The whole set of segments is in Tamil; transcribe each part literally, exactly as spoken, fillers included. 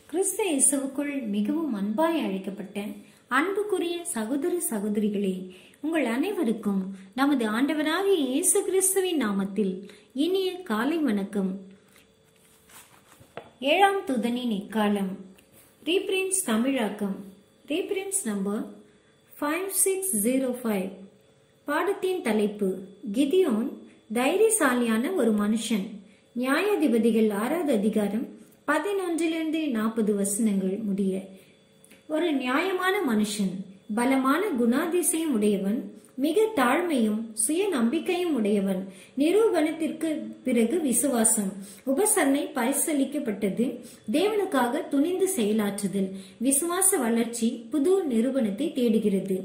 கிறிஸ்து இயேசுவுக்குள் மிகவும் அன்பாய் அழைக்கப்பட்ட அன்புக்குரிய சகோதர சகோதரிகளே, உங்கள் அனைவருக்கும் நமது ஆண்டவராகிய இயேசு கிறிஸ்துவின் நாமத்தில் இனிய காலை வணக்கம். ஏழாம் தூதனின் இக்காலம். ரீப்ரிண்ட்ஸ் தமிழாக்கம். Reprints number five six zero five. பாடத்தின் தலைப்பு கிதியோன் தைரியசாலியான ஒரு மனுஷன். நியாயாதிபதிகள் ஆறாவது அதிகாரம் பதினொன்றிலிருந்து நாற்பது வசனங்கள் முடிய. ஒரு நியாயமான மனுஷன், பலமான குணாதிசயம் உடையவன், மிக தாழ்மையும் சுய நம்பிக்கையும் உடையவன். நிரூபணத்திற்கு பிறகு விசுவாசம். உபசரணை பரிசீலிக்கப்பட்டது. தேவனுக்காக துணிந்து செயலாற்றுதல். விசுவாச வளர்ச்சி புது நிரூபணத்தை தேடுகிறது.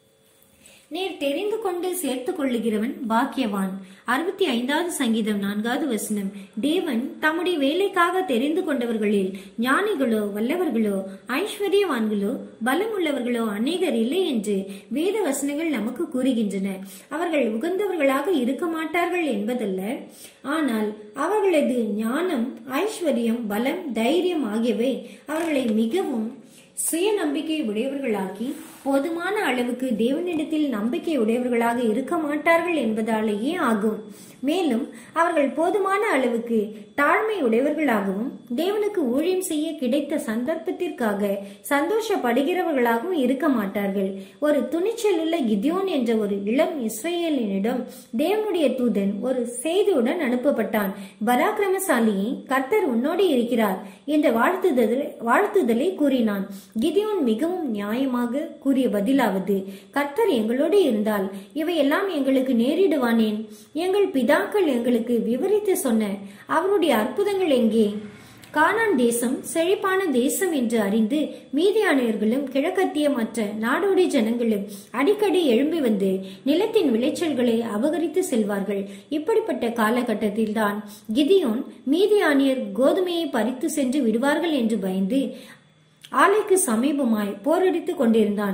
நேர் தெரிந்து கொண்டு சேர்த்துக் கொள்ளுகிறவன் பாக்கியவான். அறுபத்தி ஐந்தாவது சங்கீதம் நான்காவது வசனம். தேவன் தம்முடைய வேலைக்காக தெரிந்து கொண்டவர்களில் ஞானிகளோ வல்லவர்களோ ஐஸ்வர்யவான்களோ பலமுள்ளவர்களோ அநேகர் இல்லை என்று வேத வசனங்கள் நமக்கு கூறுகின்றன. அவர்கள் உகந்தவர்களாக இருக்க மாட்டார்கள் என்பதல்ல, ஆனால் அவர்களது ஞானம், ஐஸ்வர்யம், பலம், தைரியம் ஆகியவை அவர்களை மிகவும் சுய நம்பிக்கை உடையவர்களாக்கி போதுமான அளவுக்கு தேவனிடத்தில் நம்பிக்கை உடையவர்களாக இருக்க மாட்டார்கள் என்பதாலேயே ஆகும். மேலும் அவர்கள் போதுமான அளவுக்கு தாழ்மை உடையவர்களாகவும் தேவனுக்கு ஊழியம் செய்ய கிடைத்த சந்தர்ப்பத்திற்காக சந்தோஷப்படுகிறவர்களாகவும் இருக்க மாட்டார்கள். ஒரு துணிச்சல் உள்ள கிதியோன் என்ற ஒரு இளம் இஸ்ரேலினிடம் தேவனுடைய தூதன் ஒரு செய்தியுடன் அனுப்பப்பட்டான். பராக்கிரமசாலியே, கர்த்தர் உன்னோடு இருக்கிறார் என்ற வாழ்த்துதல் வாழ்த்துதலை கூறினான். கிதியோன் மிகவும் நியாயமாக கூறிய பதிலாவது, கர்த்தர் எங்களோடு இருந்தால் இவையெல்லாம் எங்களுக்கு நேரிடுவானேன்? எங்கள் பிதாக்கள் எங்களுக்கு விவரித்து சொன்ன அவருடைய அற்புதங்கள் எங்கே? கானான் தேசம் செழிப்பான தேசம் என்று அறிந்து மீதியானியர்களும் கிழக்கத்திய மற்ற நாடோடி ஜனங்களும் அடிக்கடி எழும்பி வந்து நிலத்தின் விளைச்சல்களை அபகரித்து செல்வார்கள். இப்படிப்பட்ட காலகட்டத்தில் தான் கிதியோன் மீதியானியர் கோதுமையை பறித்து சென்று விடுவார்கள் என்று பயந்து ஆலைக்கு சமீபமாய் போரடித்துக் கொண்டிருந்தான்.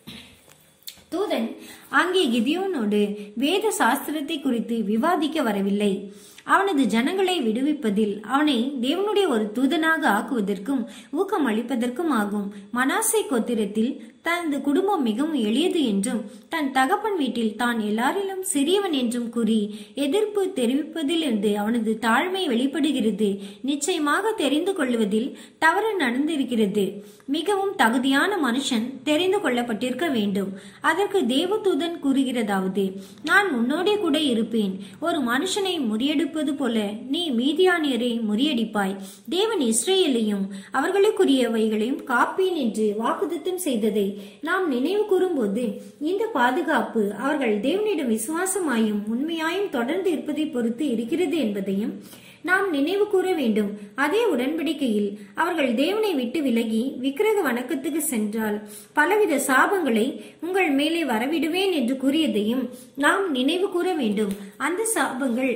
தூதன் அங்கே கிதியோனோடு வேத சாஸ்திரத்தை குறித்து விவாதிக்க வரவில்லை. அவனது ஜனங்களை விடுவிப்பதில் அவனை தேவனுடைய ஒரு தூதனாக ஆக்குவதற்கும் ஊக்கம் அளிப்பதற்கும் ஆகும். மனாசே கோத்திரத்தில் தனது குடும்பம் மிகவும் எளியது என்றும் தன் தகப்பன் வீட்டில் தான் எல்லாரிலும் சிறியவன் என்றும் கூறி எதிர்ப்பு தெரிவிப்பதிலிருந்து அவனது தாழ்மை வெளிப்படுகிறது. நிச்சயமாக தெரிந்து கொள்வதில் தவறு நடந்திருக்கிறது. மிகவும் தகுதியான மனுஷன் தெரிந்து கொள்ளப்பட்டிருக்க வேண்டும். அதற்கு தேவதூதன் கூறுகிறதாவது, நான் உன்னோடே கூட இருப்பேன். ஒரு மனுஷனை முறியடிப்பது போல நீ மீதியானியரை முறியடிப்பாய். தேவன் இஸ்ரேலையும் அவர்களுக்குரியவைகளையும் காப்பேன் என்று வாக்குத்தத்தம் செய்ததை நாம் நினைவு கூறும்போது இந்த பாதுகாப்பு அவர்கள் தேவனிடம் விசுவாசமாயும் உண்மையாயும் தொடர்ந்து இருப்பதை பொறுத்து இருக்கிறது என்பதையும் நாம் நினைவு கூற வேண்டும். அதே உடன்படிக்கையில் அவர்கள் தேவனை விட்டு விலகி விக்கிரக வணக்கத்துக்கு சென்றால் பலவித சாபங்களை உங்கள் மேலே வரவிடுவேன் என்று கூறியதையும் நாம் நினைவு கூற வேண்டும். அந்த சாபங்கள்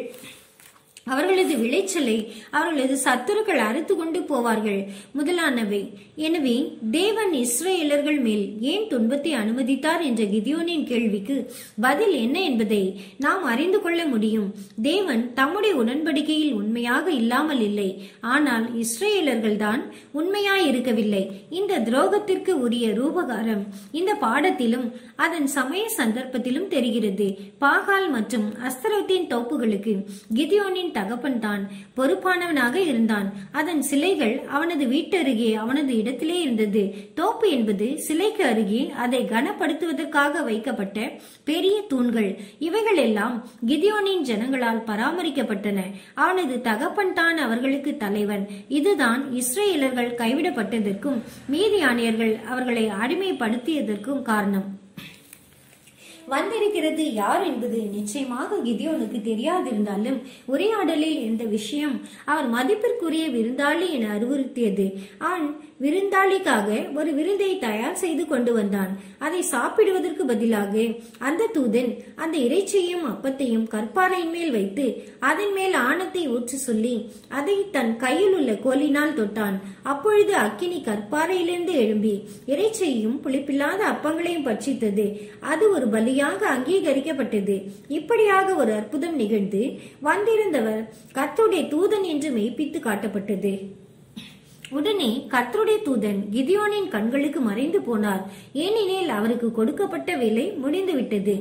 அவர்களது விளைச்சலை அவர்களது சத்துருக்கள் அறுத்து கொண்டு போவார்கள் முதலானவை. எனவே தேவன் இஸ்ரேலர்கள் மேல் ஏன் துன்பத்தை அனுமதித்தார் என்ற கிதியோனின் கேள்விக்கு பதில் என்ன என்பதை நாம் அறிந்து கொள்ள முடியும். தேவன் தம்முடைய உடன்படிக்கையில் உண்மையாக இல்லாமல் இல்லை, ஆனால் இஸ்ரேலர்கள் தான் உண்மையாய் இருக்கவில்லை. இந்த துரோகத்திற்கு உரிய ரூபகாரம் இந்த பாடத்திலும் அதன் சமய சந்தர்ப்பத்திலும் தெரிகிறது. பாகால் மற்றும் அஸ்தரோத்தின் தோப்புகளுக்கு கிதியோனின் தகப்பன் தான் பொறுப்பானவனாக இருந்தான். அதன் சிலைகள் அவனது வீட்டருகே அவனது இடத்திலே இருந்தது. தோப்பு என்பது சிலைக்கு அருகே அதை கனப்படுத்துவதற்காக வைக்கப்பட்ட பெரிய தூண்கள். இவைகள் எல்லாம் கிதியோனின் ஜனங்களால் பராமரிக்கப்பட்டன. அவனது தகப்பன் தான் அவர்களுக்கு தலைவன். இதுதான் இஸ்ரேலர்கள் கைவிடப்பட்டதற்கும் மீதியானியர்கள் அவர்களை அடிமைப்படுத்தியதற்கும் காரணம். வந்திருக்கிறது யார் என்பது நிச்சயமாக கிதியோனுக்கு தெரியாதிருந்தாலும் உரையாடலில் இந்த விஷயம் அவர் மதிப்பிற்குரிய விருந்தாளி என அறிவுறுத்தியது. அவன் விருந்தாளிக்காக ஒரு விருந்தை தயார் செய்து கொண்டு வந்தான். அதை சாப்பிடுவதற்கு பதிலாக அந்த தூதன் அந்த இறைச்சியையும் அப்பத்தையும் கற்பாறையின் மேல் வைத்து அதன் மேல் ஆணத்தை ஊற்ற சொல்லி அதை தன் கையில் உள்ள கோலினால் தொட்டான். அப்பொழுது அக்கினி கற்பாறையிலிருந்து எழும்பி இறைச்சியையும் புளிப்பில்லாத அப்பங்களையும் பட்சித்தது. அது ஒரு பலியாக அங்கீகரிக்கப்பட்டது. இப்படியாக ஒரு அற்புதம் நிகழ்ந்து வந்திருந்தவர் கர்த்தருடைய தூதன் என்று மெய்ப்பித்து காட்டப்பட்டது. உடனே கர்த்தருடைய தூதன் கிதியோனின் கண்களுக்கு மறைந்து போனார், ஏனெனில் அவருக்கு கொடுக்கப்பட்ட வேலை முடிந்துவிட்டது.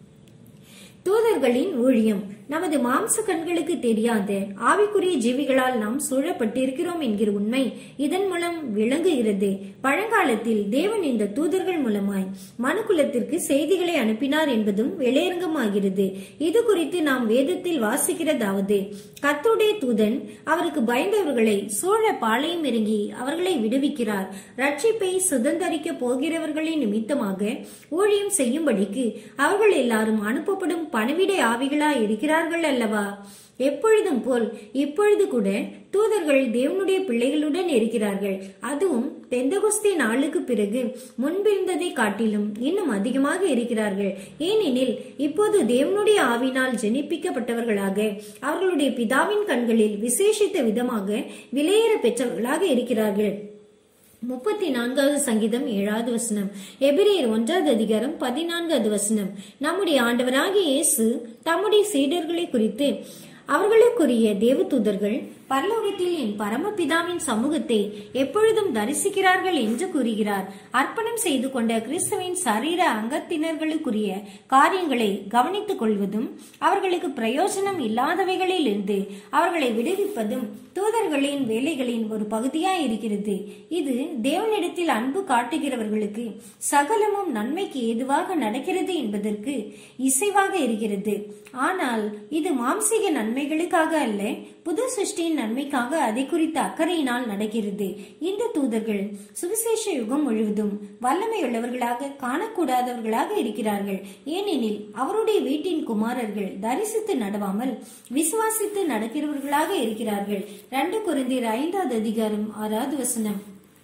தூதர்களின் ஊழியம். நமது மாம்ச கண்களுக்கு தெரியாத ஆவிக்குரிய ஜீவிகளால் நாம் சூழப்பட்டிருக்கிறோம் என்கிற உண்மை இதன் மூலம் விளங்குகிறது. பழங்காலத்தில் தேவன் இந்த தூதர்கள் மூலமாய் மனுக்குலத்திற்கு செய்திகளை அனுப்பினார் என்பதும் வெளியரங்கமாகிறது. இது குறித்து நாம் வேதத்தில் வாசிக்கிறதாவது, கர்த்தருடைய தூதன் அவருக்கு பயந்தவர்களை சூழ பாளையம் இறங்கி அவர்களை விடுவிக்கிறார். ரட்சிப்பை சுதந்தரிக்க போகிறவர்களின் நிமித்தமாக ஊழியம் செய்யும்படிக்கு அவர்கள் எல்லாரும் அனுப்பப்படும் பணவிடை ஆவிகளாய் இருக்கிறார்கள் அல்லவா? எப்பொழுதும் போல் இப்பொழுது கூட தூதர்கள் தேவனுடைய பிள்ளைகளுடன் இருக்கிறார்கள். அதுவும் பெந்தகோஸ்தே நாளுக்கு பிறகு முன்பிருந்ததை காட்டிலும் இன்னும் அதிகமாக இருக்கிறார்கள். ஏனெனில் இப்போது தேவனுடைய ஆவினால் ஜெனிப்பிக்கப்பட்டவர்களாக அவர்களுடைய பிதாவின் கண்களில் விசேஷித்த விதமாக விலையேற பெற்றவர்களாக இருக்கிறார்கள். முப்பத்தி நான்காவது சங்கீதம் ஏழாவது வசனம். எபிரேயர் ஒன்றாவது அதிகாரம் பதினான்காவது வசனம். நம்முடைய ஆண்டவராகிய இயேசு தம்முடைய சீடர்களை குறித்து, அவர்களுக்குரிய தேவதூதர்கள் பரலோகத்தில் என் பரமபிதாவின் சமூகத்தை எப்பொழுதும் தரிசிக்கிறார்கள் என்று கூறுகிறார். அர்ப்பணம் செய்து கொண்ட கிறிஸ்துவின் சரீர அங்கத்தினர்களுக்குரிய காரியங்களை கவனித்துக் கொள்வதும் அவர்களுக்கு பிரயோஜனம் இல்லாதவைகளில் இருந்து அவர்களை விடுவிப்பதும் தூதர்களின் வேலைகளின் ஒரு பகுதியாய் இருக்கிறது. இது தேவனிடத்தில் அன்பு காட்டுகிறவர்களுக்கு சகலமும் நன்மைக்கு ஏதுவாக நடக்கிறது என்பதற்கு இசைவாக இருக்கிறது. ஆனால் இது மாம்சீக நன்மைகளுக்காக அல்ல, புது சிருஷ்டியின் நன்மைக்காக அதை குறித்த அக்கறையினால் நடக்கிறது. இந்த தூதர்கள் சுவிசேஷ யுகம் முழுவதும் வல்லமையுள்ளவர்களாக காணக்கூடாதவர்களாக இருக்கிறார்கள். ஏனெனில் அவருடைய வீட்டின் குமாரர்கள் தரிசித்து நடவாமல் விசுவாசித்து நடக்கிறவர்களாக இருக்கிறார்கள். இரண்டு கொரிந்தியர் ஐந்தாவது அதிகாரம் ஆறாவது வசனம்.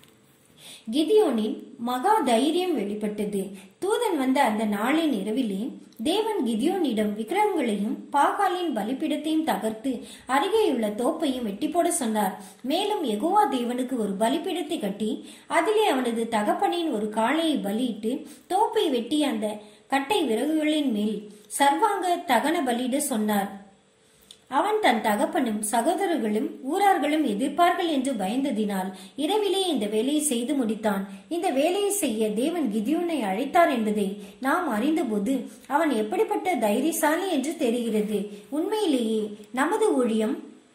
கிதியோனின் மகா தைரியம் வெளிப்பட்டது. தூதன் வந்த அந்த நாளின் இரவிலே தேவன் கிதியோனிடம் விக்கிரகங்களையும் பாகாலின் பலிபீடத்தையும் தகர்த்து அருகேயுள்ள தோப்பையும் வெட்டி போட சொன்னார். மேலும் யெகோவா தேவனுக்கு ஒரு பலிபீடத்தை கட்டி அதிலே அவனது தகப்பனின் ஒரு காளையை பலியிட்டு தோப்பை வெட்டி அந்த கட்டை விறகுகளின் மேல் சர்வாங்க தகன பலியிட சொன்னார். அவன் தன் தகப்பனும் சகோதரர்களும் ஊரார்களும் எதிர்ப்பார்கள் என்று பயந்ததினால் இரவிலே இந்த வேலையை செய்து முடித்தான். இந்த வேலையை செய்ய தேவன் கிதியோனை அழைத்தார் என்பதை நாம் அறிந்தபோது அவன் எப்படிப்பட்ட தைரியசாலி என்று தெரிகிறது. உண்மையிலேயே நமது ஊழியம்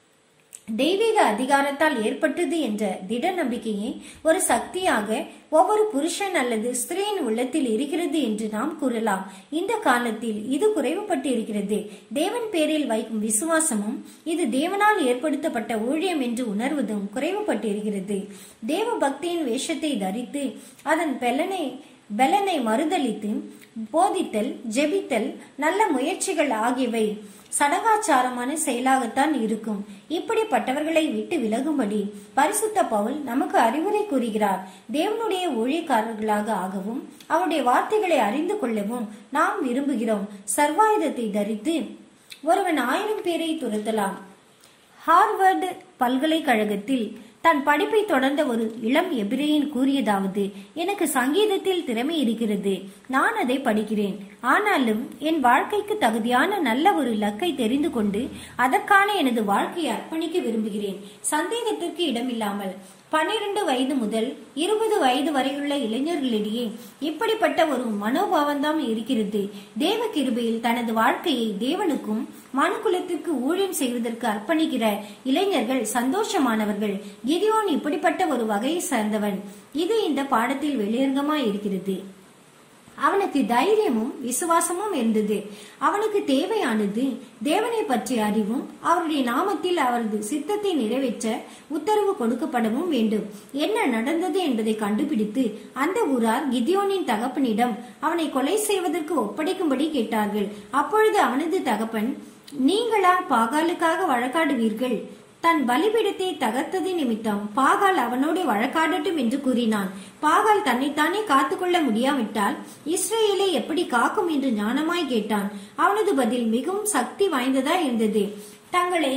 தெய்வீக அதிகாரத்தால் ஏற்பட்டது என்ற திட நம்பிக்கையே ஒரு சக்தியாக ஒவ்வொரு புருஷன் அல்லது ஸ்திரீயின் உள்ளத்தில் இருக்கிறது என்று நாம் கூறலாம். இந்த காலத்தில் இது குறைவுபட்டு இருக்கிறது. தேவன் பேரில் வைக்கும் விசுவாசமும் இது தேவனால் ஏற்படுத்தப்பட்ட ஊழியம் என்று உணர்வதும் குறைவுபட்டு இருக்கிறது. தேவ பக்தியின் வேஷத்தை தரித்து அதன் பெலனை பெலனை மறுதளித்து போதித்தல், ஜெபித்தல், நல்ல முயற்சிகள் ஆகியவை சடங்காச்சாரமான செயலாகத்தான் இருக்கும். இப்படிப்பட்டவர்களை விட்டு விலகும்படி பரிசுத்த பவுல் நமக்கு அறிவுரை கூறுகிறார். தேவனுடைய ஊழியக்காரர்களாக ஆகவும் அவருடைய வார்த்தைகளை அறிந்து கொள்ளவும் நாம் விரும்புகிறோம். சர்வாயுதத்தை தரித்து ஒருவன் ஆயிரம் பேரை துரத்தலாம். ஹார்வர்டு பல்கலைக்கழகத்தில் தன் படிப்பை தொடர்ந்த ஒரு இளம் எபிரேயன் கூறியதாவது, எனக்கு சங்கீதத்தில் திறமை இருக்கிறது, நான் அதை படிக்கிறேன். ஆனாலும் என் வாழ்க்கைக்கு தகுதியான நல்ல ஒரு இலக்கை தெரிந்து கொண்டு அதற்கான எனது வாழ்க்கையை அர்ப்பணிக்க விரும்புகிறேன். சந்தேகத்திற்கு இடமில்லாமல் பன்னிரண்டு வயது முதல் இருபது வயது வரையுள்ள இளைஞர்களிடையே இப்படிப்பட்ட ஒரு மனோபாவம்தான் இருக்கிறது. தேவ கிருபையில் தனது வாழ்க்கையை தேவனுக்கும் மனுக்குலத்திற்கு ஊழியம் செய்வதற்கு அர்ப்பணிக்கிற இளைஞர்கள் சந்தோஷமானவர்கள். கிதியோன் இப்படிப்பட்ட ஒரு வகையை சார்ந்தவன். இது இந்த பாடத்தில் வெளியரங்கமாய் இருக்கிறது. அவனுக்கு தைரியமும் விசுவாசமும் இருந்தது. அவனுக்கு தேவையானது தேவனை பற்றிய அறிவும் அவருடைய நாமத்தில் அவரது சித்தத்தை நிறைவேற்ற உத்தரவு கொடுக்கப்படவும் வேண்டும். என்ன நடந்தது என்பதை கண்டுபிடித்து அந்த ஊரார் கிதியோனின் தகப்பனிடம் அவனை கொலை செய்வதற்கு ஒப்படைக்கும்படி கேட்டார்கள். அப்பொழுது அவனது தகப்பன், நீங்களா பாகாலுக்காக வழக்காடுவீர்கள்? தன் பலிபீடத்தை தகர்த்தது நிமித்தம் பாகால் அவனோடு வழக்காடட்டும் என்று கூறினான். பாகால் தன்னைத்தானே காத்துக்கொள்ள முடியாவிட்டால் இஸ்ரேலை எப்படி காக்கும் என்று ஞானமாய் கேட்டான். அவனது பதில் மிகவும் சக்தி வாய்ந்ததா இருந்தது. தங்களை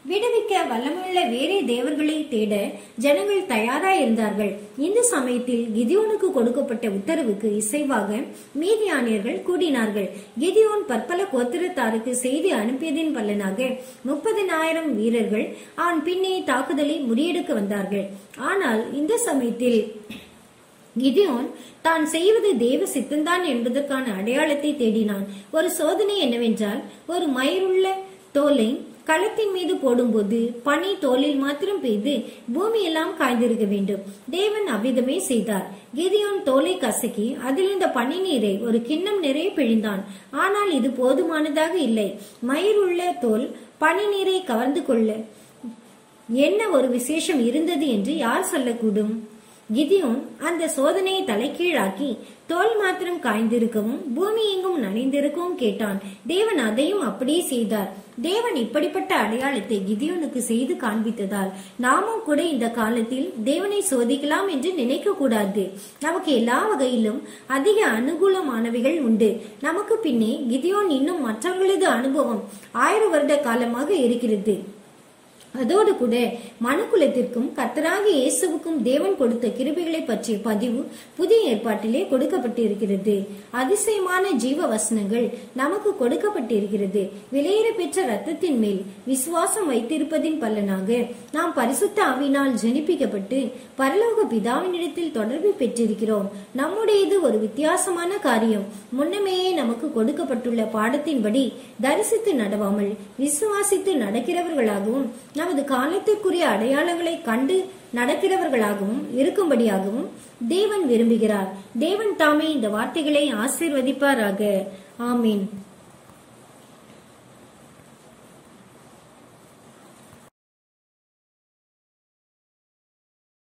விடுவிக்க வல்லமையுள்ள வேறே தேவர்களை தேட ஜனங்கள் தயாராய் இருந்தார்கள். இந்த சமயத்தில் கிதியோனுக்கு கொடுக்கப்பட்ட உத்தரவுக்கு இசைவாக மீதியானியர்கள் கூடினார்கள். கிதியோன் பற்பல கோத்திரத்தாருக்கு செய்தி அனுப்பியதின் பலனாக முப்பதினாயிரம் வீரர்கள் அவன் பின்னே தாக்குதலை முறியெடுக்க வந்தார்கள். ஆனால் இந்த சமயத்தில் கிதியோன் தான் செய்வது தேவ சித்தந்தான் என்பதற்கான அடையாளத்தை தேடினான். ஒரு சோதனை என்னவென்றால், ஒரு மயிருள்ள தோலை களத்தின் மீது போடும்போது பனி தோலில் மாத்திரம் பெய்து பூமி எல்லாம் காய்ந்திருக்க வேண்டும். தேவன் அவ்விதமே செய்தார். கிதியோன் தோலை கசக்கி அதிலிருந்த பனி நீரை ஒரு கிண்ணம் நிறைய பிழிந்தான். ஆனால் இது போதுமானதாக இல்லை. மயிருள்ள தோல் பனி நீரை கவர்ந்து கொள்ள என்ன ஒரு விசேஷம் இருந்தது என்று யார் சொல்லக்கூடும்? கிதியோன் அந்த சோதனையை தலைகீழாக்கி தோல் மாத்திரம் காய்ந்திருக்கவும் பூமி எங்கும் நனைந்திருக்கவும் கேட்டான். தேவன் அதையும் அப்படியே செய்தார். தேவன் இப்படிப்பட்ட அடையாளத்தை கிதியோனுக்கு செய்து காண்பித்ததால் நாமும் கூட இந்த காலத்தில் தேவனை சோதிக்கலாம் என்று நினைக்க கூடாது. நமக்கு எல்லா வகையிலும் அதிக அனுகூலமானவைகள் உண்டு. நமக்கு பின்னே கிதியோன் இன்னும் மற்றவர்களது அனுபவம் ஆயிரம் வருட காலமாக இருக்கிறது. அதோடு கூட மனுக்குலத்திற்கும் கர்த்தராகிய இயேசுவுக்கும் தேவன் கொடுத்த கிருபைகளை பற்றிய பதிவு புதிய ஏற்பாட்டிலே கொடுக்கப்பட்டிருக்கிறது. அதிசயமான ஜீவ வசனங்கள் நமக்கு கொடுக்கப்பட்டிருக்கிறது. விலையேற பெற்ற ரத்தத்தின் மேல் விசுவாசம் வைத்திருப்பதின் பலனாக நாம் பரிசுத்த ஆவியினால் ஜெனிப்பிக்கப்பட்டு பரலோக பிதாவினிடத்தில் தொடர்பு பெற்றிருக்கிறோம். நம்முடையது ஒரு வித்தியாசமான காரியம். முன்னமேயே நமக்கு கொடுக்கப்பட்டுள்ள பாடத்தின்படி தரிசித்து நடவாமல் விசுவாசித்து நடக்கிறவர்களாகவும் நமது காலத்திற்குரிய அடையாளங்களை கண்டு நடக்கிறவர்களாகவும் இருக்கும்படியாகவும் தேவன் விரும்புகிறார். தேவன் தாமே இந்த வார்த்தைகளை ஆசீர்வதிப்பாராக. ஆமீன்.